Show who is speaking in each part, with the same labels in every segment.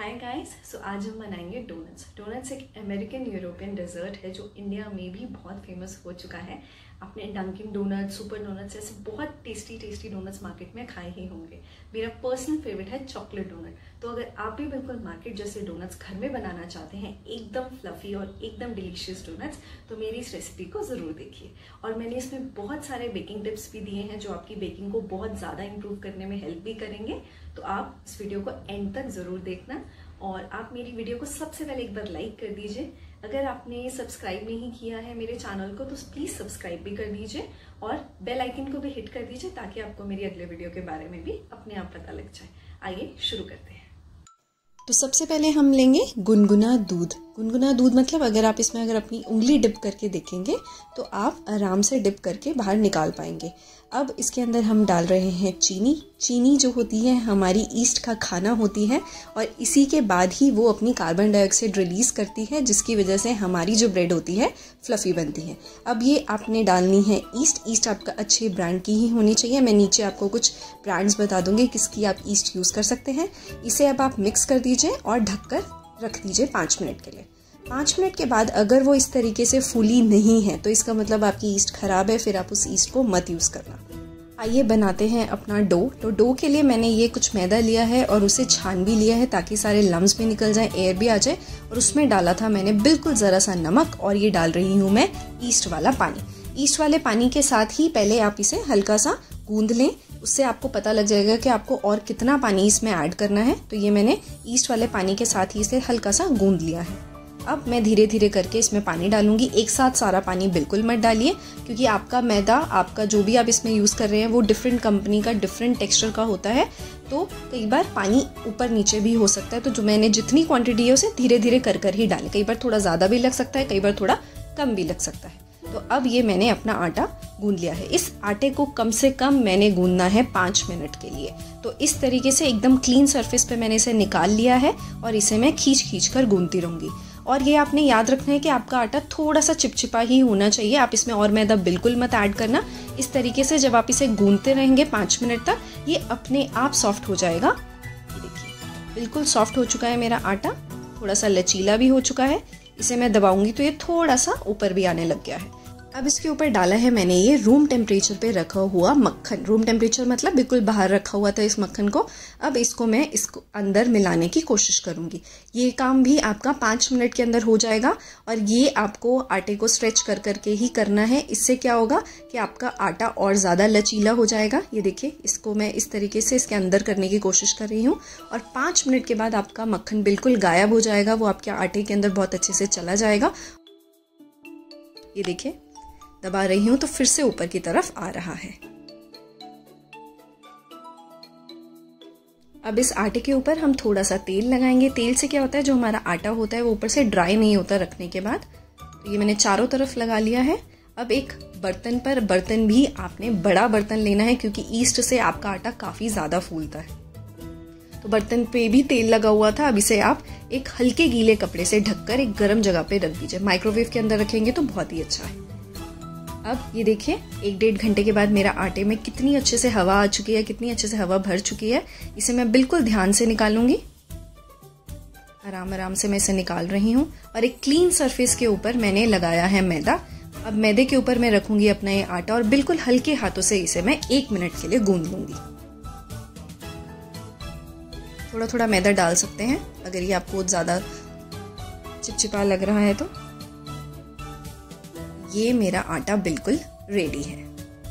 Speaker 1: Hi guys, सो आज हम बनाएंगे डोनट्स। डोनट्स एक अमेरिकन यूरोपियन डेजर्ट है जो इंडिया में भी बहुत फेमस हो चुका है। आपने डंकिन डोनट्स, सुपर डोनट्स ऐसे बहुत टेस्टी डोनट्स मार्केट में खाए ही होंगे। मेरा पर्सनल फेवरेट है चॉकलेट डोनट। तो अगर आप भी बिल्कुल मार्केट जैसे डोनट्स घर में बनाना चाहते हैं, एकदम फ्लफी और एकदम डिलीशियस डोनट्स, तो मेरी इस रेसिपी को ज़रूर देखिए। और मैंने इसमें बहुत सारे बेकिंग टिप्स भी दिए हैं जो आपकी बेकिंग को बहुत ज़्यादा इंप्रूव करने में हेल्प भी करेंगे। तो आप इस वीडियो को एंड तक ज़रूर देखना और आप मेरी वीडियो को सबसे पहले एक बार लाइक कर दीजिए। अगर आपने सब्सक्राइब नहीं किया है मेरे चैनल को तो प्लीज़ सब्सक्राइब भी कर दीजिए और बेल आइकन को भी हिट कर दीजिए ताकि आपको मेरी अगले वीडियो के बारे में भी अपने आप पता लग जाए। आइए शुरू करते हैं।
Speaker 2: तो सबसे पहले हम लेंगे गुनगुना दूध। गुनगुना दूध मतलब अगर आप इसमें अपनी उंगली डिप करके देखेंगे तो आप आराम से डिप करके बाहर निकाल पाएंगे। अब इसके अंदर हम डाल रहे हैं चीनी। चीनी जो होती है हमारी ईस्ट का खाना होती है और इसी के बाद ही वो अपनी कार्बन डाइऑक्साइड रिलीज करती है, जिसकी वजह से हमारी जो ब्रेड होती है फ्लफी बनती है। अब ये आपने डालनी है ईस्ट आपका अच्छे ब्रांड की ही होनी चाहिए। मैं नीचे आपको कुछ ब्रांड्स बता दूंगी किसकी आप ईस्ट यूज़ कर सकते हैं। इसे अब आप मिक्स कर दीजिए और ढककर रख दीजिए 5 मिनट के लिए। 5 मिनट के बाद अगर वो इस तरीके से फूली नहीं है तो इसका मतलब आपकी ईस्ट खराब है, फिर आप उस ईस्ट को मत यूज़ करना। आइए बनाते हैं अपना डो। तो डो के लिए मैंने ये कुछ मैदा लिया है और उसे छान भी लिया है ताकि सारे लम्स भी निकल जाएं, एयर भी आ जाए। और उसमें डाला था मैंने बिल्कुल ज़रा सा नमक और ये डाल रही हूँ मैं ईस्ट वाला पानी। ईस्ट वाले पानी के साथ ही पहले आप इसे हल्का सा गूंद लें, उससे आपको पता लग जाएगा कि आपको और कितना पानी इसमें ऐड करना है। तो ये मैंने ईस्ट वाले पानी के साथ ही इसे हल्का सा गूंद लिया है। अब मैं धीरे धीरे करके इसमें पानी डालूंगी। एक साथ सारा पानी बिल्कुल मत डालिए क्योंकि आपका मैदा, आपका जो भी आप इसमें यूज़ कर रहे हैं वो डिफरेंट कंपनी का, डिफरेंट टेक्सचर का होता है। तो कई बार पानी ऊपर नीचे भी हो सकता है। तो जो मैंने जितनी क्वांटिटी है उसे धीरे धीरे कर ही डालें। कई बार थोड़ा ज़्यादा भी लग सकता है, कई बार थोड़ा कम भी लग सकता है। तो अब ये मैंने अपना आटा गूंद लिया है। इस आटे को कम से कम मैंने गूंदना है 5 मिनट के लिए। तो इस तरीके से एकदम क्लीन सरफेस पे मैंने इसे निकाल लिया है और इसे मैं खींच कर गूंदती रहूंगी। और ये आपने याद रखना है कि आपका आटा थोड़ा सा चिपचिपा ही होना चाहिए। आप इसमें और मैदा बिल्कुल मत ऐड करना। इस तरीके से जब आप इसे गूंदते रहेंगे 5 मिनट तक, ये अपने आप सॉफ्ट हो जाएगा। ये देखिए बिल्कुल सॉफ्ट हो चुका है मेरा आटा, थोड़ा सा लचीला भी हो चुका है। इसे मैं दबाऊंगी तो ये थोड़ा सा ऊपर भी आने लग गया है। अब इसके ऊपर डाला है मैंने ये रूम टेम्परेचर पे रखा हुआ मक्खन। रूम टेम्परेचर मतलब बिल्कुल बाहर रखा हुआ था इस मक्खन को। अब इसको मैं इसको अंदर मिलाने की कोशिश करूंगी। ये काम भी आपका 5 मिनट के अंदर हो जाएगा और ये आपको आटे को स्ट्रेच कर करके ही करना है। इससे क्या होगा कि आपका आटा और ज़्यादा लचीला हो जाएगा। ये देखिए, इसको मैं इस तरीके से इसके अंदर करने की कोशिश कर रही हूँ और 5 मिनट के बाद आपका मक्खन बिल्कुल गायब हो जाएगा। वो आपके आटे के अंदर बहुत अच्छे से चला जाएगा। ये देखिए, दबा रही हूं तो फिर से ऊपर की तरफ आ रहा है। अब इस आटे के ऊपर हम थोड़ा सा तेल लगाएंगे। तेल से क्या होता है, जो हमारा आटा होता है वो ऊपर से ड्राई नहीं होता रखने के बाद। तो ये मैंने चारों तरफ लगा लिया है। अब एक बर्तन पर, बर्तन भी आपने बड़ा बर्तन लेना है क्योंकि ईस्ट से आपका आटा काफी ज्यादा फूलता है। तो बर्तन पे भी तेल लगा हुआ था। अब इसे आप एक हल्के गीले कपड़े से ढककर एक गर्म जगह पे रख दीजिए। माइक्रोवेव के अंदर रखेंगे तो बहुत ही अच्छा है। अब ये देखिए 1-1.5 घंटे के बाद मेरा आटे में कितनी अच्छे से हवा आ चुकी है, कितनी अच्छे से हवा भर चुकी है। इसे मैं बिल्कुल ध्यान से निकालूंगी। आराम से मैं इसे निकाल रही हूँ और एक क्लीन सरफेस के ऊपर मैंने लगाया है मैदा। अब मैदे के ऊपर मैं रखूंगी अपना ये आटा और बिल्कुल हल्के हाथों से इसे मैं 1 मिनट के लिए गूंद लूंगी। थोड़ा थोड़ा मैदा डाल सकते हैं अगर ये आपको ज्यादा चिपचिपा लग रहा है तो। ये मेरा आटा बिल्कुल रेडी है।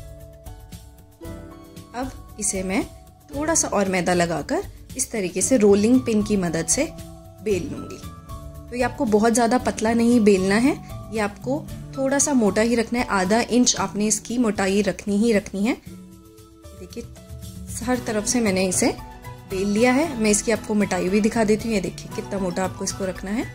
Speaker 2: अब इसे मैं थोड़ा सा और मैदा लगाकर इस तरीके से रोलिंग पिन की मदद से बेल लूंगी। तो ये आपको बहुत ज़्यादा पतला नहीं बेलना है, ये आपको थोड़ा सा मोटा ही रखना है। आधा इंच आपने इसकी मोटाई रखनी है। देखिए हर तरफ से मैंने इसे बेल लिया है। मैं इसकी आपको मोटाई भी दिखा देती हूँ। ये देखिए कितना मोटा आपको इसको रखना है।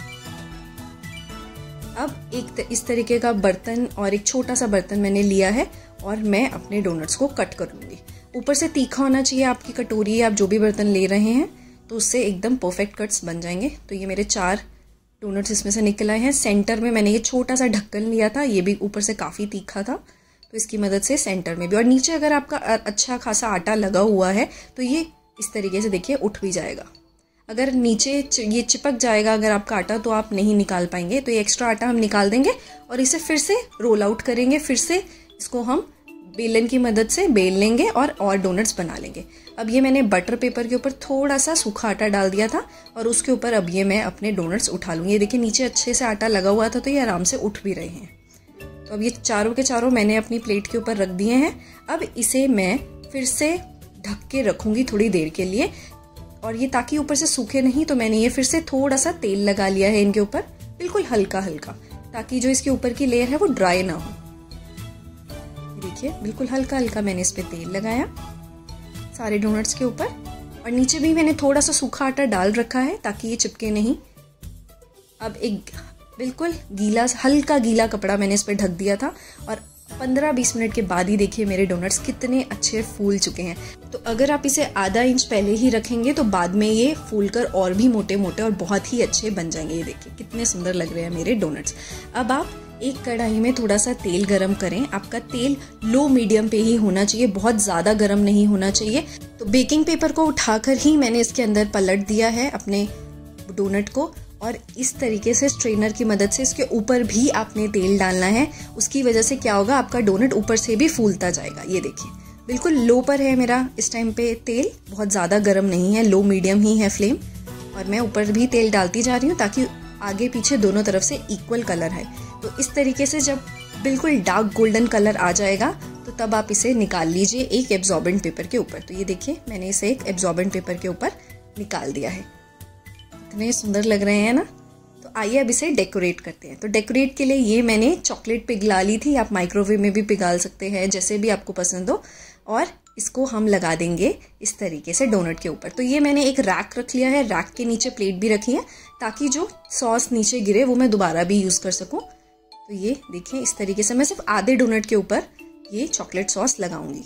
Speaker 2: अब एक इस तरीके का बर्तन और एक छोटा सा बर्तन मैंने लिया है और मैं अपने डोनट्स को कट करूंगी। ऊपर से तीखा होना चाहिए आपकी कटोरी, आप जो भी बर्तन ले रहे हैं, तो उससे एकदम परफेक्ट कट्स बन जाएंगे। तो ये मेरे 4 डोनट्स इसमें से निकल आए हैं। सेंटर में मैंने ये छोटा सा ढक्कन लिया था, ये भी ऊपर से काफ़ी तीखा था, तो इसकी मदद से सेंटर में भी। और नीचे अगर आपका अच्छा खासा आटा लगा हुआ है तो ये इस तरीके से देखिए उठ भी जाएगा। अगर नीचे ये चिपक जाएगा अगर आपका आटा तो आप नहीं निकाल पाएंगे। तो ये एक्स्ट्रा आटा हम निकाल देंगे और इसे फिर से रोल आउट करेंगे। फिर से इसको हम बेलन की मदद से बेल लेंगे और डोनट्स बना लेंगे। अब ये मैंने बटर पेपर के ऊपर थोड़ा सा सूखा आटा डाल दिया था और उसके ऊपर अब ये मैं अपने डोनट्स उठा लूँगी। ये देखिए नीचे अच्छे से आटा लगा हुआ था तो ये आराम से उठ भी रहे हैं। तो अब ये चारों के चारों मैंने अपनी प्लेट के ऊपर रख दिए हैं। अब इसे मैं फिर से ढक के रखूँगी थोड़ी देर के लिए, और ये ताकि ऊपर से सूखे नहीं तो मैंने ये फिर से थोड़ा सा तेल लगा लिया है इनके ऊपर, बिल्कुल हल्का हल्का, ताकि जो इसके ऊपर की लेयर है वो ड्राई ना हो। देखिए बिल्कुल हल्का हल्का मैंने इस पे तेल लगाया सारे डोनट्स के ऊपर, और नीचे भी मैंने थोड़ा सा सूखा आटा डाल रखा है ताकि ये चिपके नहीं। अब एक बिल्कुल गीला हल्का गीला कपड़ा मैंने इस पे ढक दिया था और 15-20 मिनट के बाद ही देखिए मेरे डोनट्स कितने अच्छे फूल चुके हैं। तो अगर आप इसे आधा इंच पहले ही रखेंगे तो बाद में ये फूलकर और भी मोटे मोटे और बहुत ही अच्छे बन जाएंगे। ये देखिए कितने सुंदर लग रहे हैं मेरे डोनट्स। अब आप एक कढ़ाई में थोड़ा सा तेल गरम करें। आपका तेल लो मीडियम पे ही होना चाहिए, बहुत ज़्यादा गरम नहीं होना चाहिए। तो बेकिंग पेपर को उठाकर ही मैंने इसके अंदर पलट दिया है अपने डोनट को, और इस तरीके से स्ट्रेनर की मदद से इसके ऊपर भी आपने तेल डालना है। उसकी वजह से क्या होगा, आपका डोनट ऊपर से भी फूलता जाएगा। ये देखिए बिल्कुल लो पर है मेरा इस टाइम पे तेल, बहुत ज़्यादा गर्म नहीं है, लो मीडियम ही है फ्लेम, और मैं ऊपर भी तेल डालती जा रही हूँ ताकि आगे पीछे दोनों तरफ से इक्वल कलर है। तो इस तरीके से जब बिल्कुल डार्क गोल्डन कलर आ जाएगा तो तब आप इसे निकाल लीजिए एक एब्जॉर्बेंट पेपर के ऊपर। तो ये देखिए मैंने इसे एक एब्जॉर्बेंट पेपर के ऊपर निकाल दिया है। इतने सुंदर लग रहे हैं ना। तो आइए अब इसे डेकोरेट करते हैं। तो डेकोरेट के लिए ये मैंने चॉकलेट पिघला ली थी, आप माइक्रोवेव में भी पिघाल सकते हैं, जैसे भी आपको पसंद हो, और इसको हम लगा देंगे इस तरीके से डोनट के ऊपर। तो ये मैंने एक रैक रख लिया है, रैक के नीचे प्लेट भी रखी है ताकि जो सॉस नीचे गिरे वो मैं दोबारा भी यूज़ कर सकूं। तो ये देखिए इस तरीके से मैं सिर्फ आधे डोनट के ऊपर ये चॉकलेट सॉस लगाऊंगी।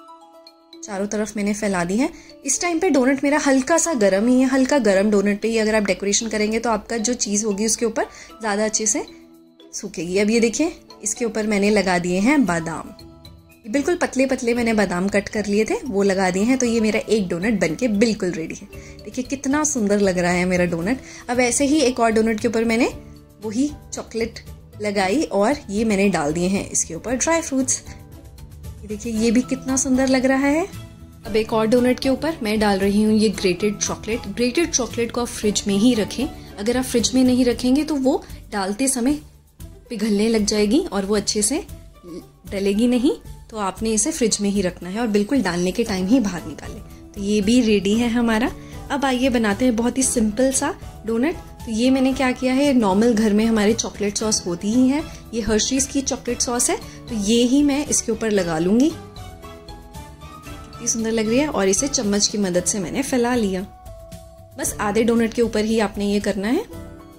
Speaker 2: चारों तरफ मैंने फैला दी है। इस टाइम पे डोनट मेरा हल्का सा गर्म ही है, हल्का गर्म डोनट पे ही अगर आप डेकोरेशन करेंगे तो आपका जो चीज़ होगी उसके ऊपर ज़्यादा अच्छे से सूखेगी। अब ये देखिए इसके ऊपर मैंने लगा दिए हैं बादाम, बिल्कुल पतले पतले मैंने बादाम कट कर लिए थे, वो लगा दिए हैं। तो ये मेरा एक डोनट बनके बिल्कुल रेडी है। देखिए कितना सुंदर लग रहा है मेरा डोनट। अब ऐसे ही एक और डोनट के ऊपर मैंने वही चॉकलेट लगाई और ये मैंने डाल दिए हैं इसके ऊपर ड्राई फ्रूट्स। देखिए ये भी कितना सुंदर लग रहा है। अब एक और डोनट के ऊपर मैं डाल रही हूँ ये ग्रेटेड चॉकलेट। ग्रेटेड चॉकलेट को आप फ्रिज में ही रखें, अगर आप फ्रिज में नहीं रखेंगे तो वो डालते समय पिघलने लग जाएगी और वो अच्छे से डलेगी नहीं। तो आपने इसे फ्रिज में ही रखना है और बिल्कुल डालने के टाइम ही बाहर निकालें। तो ये भी रेडी है हमारा। अब आइए बनाते हैं बहुत ही सिंपल सा डोनट। तो ये मैंने क्या किया है, नॉर्मल घर में हमारे चॉकलेट सॉस होती ही है, ये हर्शीज की चॉकलेट सॉस है, तो ये ही मैं इसके ऊपर लगा लूंगी। कितनी सुंदर लग रही है, और इसे चम्मच की मदद से मैंने फैला लिया। बस आधे डोनट के ऊपर ही आपने ये करना है।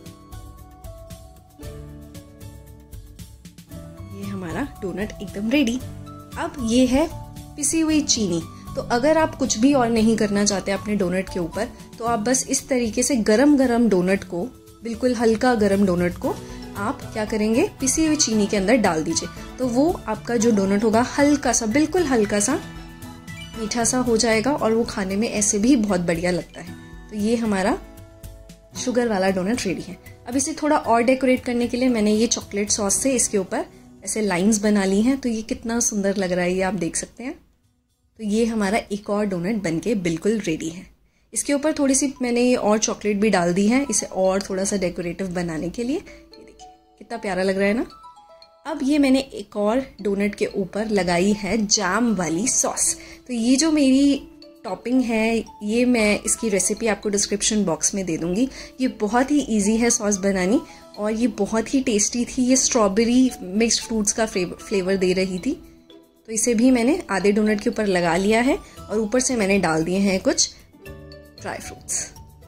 Speaker 2: ये हमारा डोनट एकदम रेडी। अब ये है पिसी हुई चीनी। तो अगर आप कुछ भी और नहीं करना चाहते अपने डोनट के ऊपर, तो आप बस इस तरीके से गरम गरम डोनट को, बिल्कुल हल्का गरम डोनट को आप क्या करेंगे, पिसी हुई चीनी के अंदर डाल दीजिए। तो वो आपका जो डोनट होगा हल्का सा, बिल्कुल हल्का सा मीठा सा हो जाएगा और वो खाने में ऐसे भी बहुत बढ़िया लगता है। तो ये हमारा शुगर वाला डोनट रेडी है। अब इसे थोड़ा और डेकोरेट करने के लिए मैंने ये चॉकलेट सॉस से इसके ऊपर ऐसे लाइंस बना ली हैं। तो ये कितना सुंदर लग रहा है, ये आप देख सकते हैं। तो ये हमारा एक और डोनट बनके बिल्कुल रेडी है। इसके ऊपर थोड़ी सी मैंने ये और चॉकलेट भी डाल दी है इसे और थोड़ा सा डेकोरेटिव बनाने के लिए। ये देखिए कितना प्यारा लग रहा है ना। अब ये मैंने एक और डोनट के ऊपर लगाई है जैम वाली सॉस। तो ये जो मेरी टॉपिंग है, ये मैं इसकी रेसिपी आपको डिस्क्रिप्शन बॉक्स में दे दूंगी। ये बहुत ही इजी है सॉस बनानी और ये बहुत ही टेस्टी थी। ये स्ट्रॉबेरी मिक्स्ड फ्रूट्स का फ्लेवर दे रही थी। तो इसे भी मैंने आधे डोनट के ऊपर लगा लिया है और ऊपर से मैंने डाल दिए हैं कुछ ड्राई फ्रूट्स।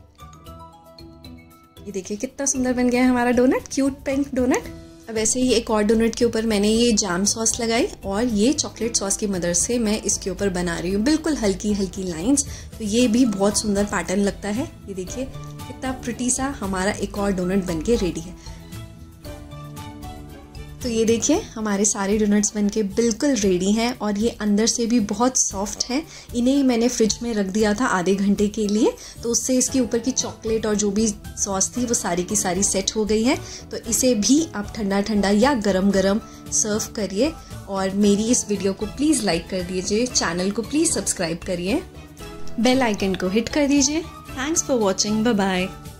Speaker 2: ये देखिए कितना सुंदर बन गया है हमारा डोनट, क्यूट पिंक डोनट। अब ऐसे ही एक और डोनट के ऊपर मैंने ये जैम सॉस लगाई और ये चॉकलेट सॉस की मदद से मैं इसके ऊपर बना रही हूँ बिल्कुल हल्की हल्की लाइंस। तो ये भी बहुत सुंदर पैटर्न लगता है। ये देखिए कितना प्रिटी सा हमारा एक और डोनट बनके रेडी है। तो ये देखिए हमारे सारे डोनट्स बनके बिल्कुल रेडी हैं और ये अंदर से भी बहुत सॉफ्ट हैं। इन्हें मैंने फ्रिज में रख दिया था आधे घंटे के लिए, तो उससे इसके ऊपर की चॉकलेट और जो भी सॉस थी वो सारी की सारी सेट हो गई है। तो इसे भी आप ठंडा ठंडा या गरम गरम सर्व करिए और मेरी इस वीडियो को प्लीज़ लाइक कर दीजिए, चैनल को प्लीज़ सब्सक्राइब करिए, बेल आइकन को हिट कर दीजिए। Thanks for watching, bye bye.